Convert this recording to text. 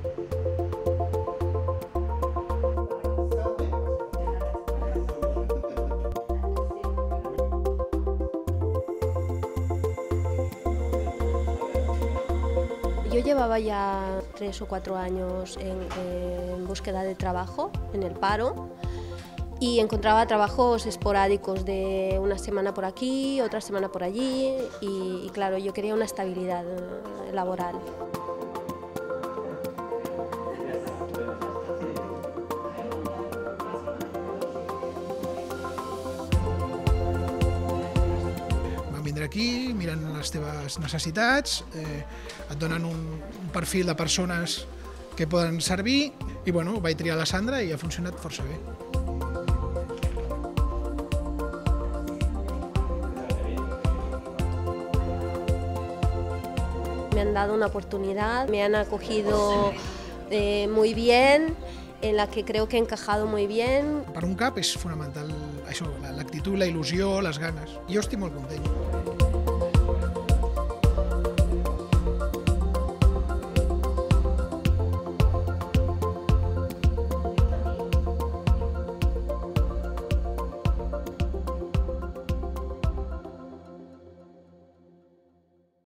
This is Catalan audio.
Yo llevaba ya 3 o 4 años en búsqueda de trabajo, en el paro, y encontraba trabajos esporádicos de una semana por aquí, otra semana por allí, y claro, yo quería una estabilidad laboral. Vindre aquí, miren les teves necessitats, et donen un perfil de persones que poden servir i bueno, vaig triar la Sandra i ha funcionat força bé. Me han dado una oportunidad, me han acogido muy bien, en la que creo que he encajado muy bien. Per un cap és fonamental això, l'actitud, la il·lusió, les ganes. Jo estic molt content.